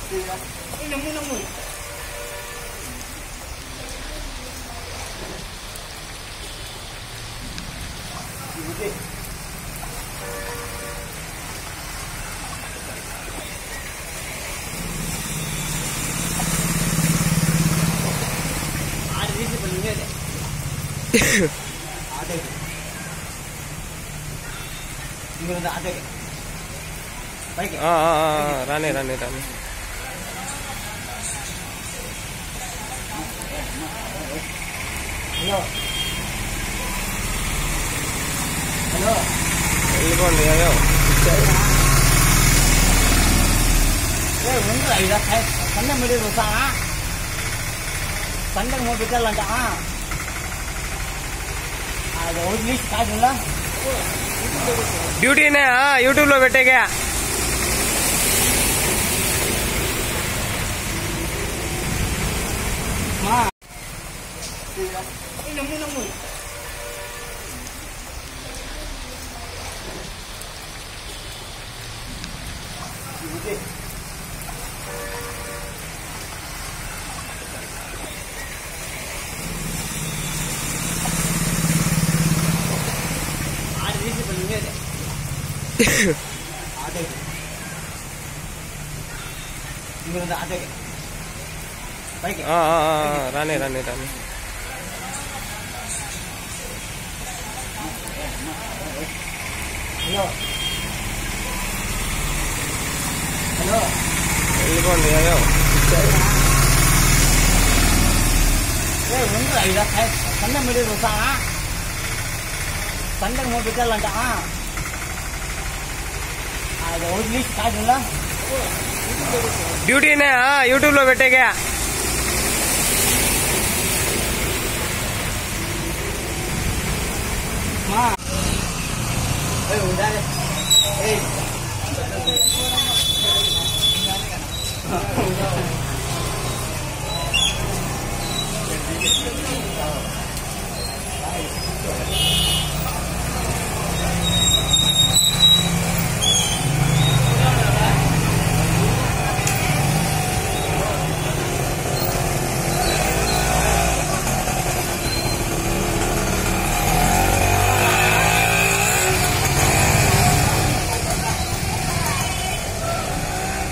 nemu. राने hello వెళ్ళిపోండి అయ్యో ముందు ఐదు సండే మీరు వస్తావా సండే మూడు పెట్టాలంట అది ఒకటి లిస్ట్ కాదు డ్యూటీనే యూట్యూబ్ లో పెట్టేగా నమ్ము राने हेलो వెళ్ళిపోండి అయ్యో ముందు ఐదు సండే మీరు వస్తావా సండే మూడు పెట్టాలంట అది ఒకటి లిస్ట్ కాదు డ్యూటీనే యూట్యూబ్ లో పెట్టేగా ఉండాలి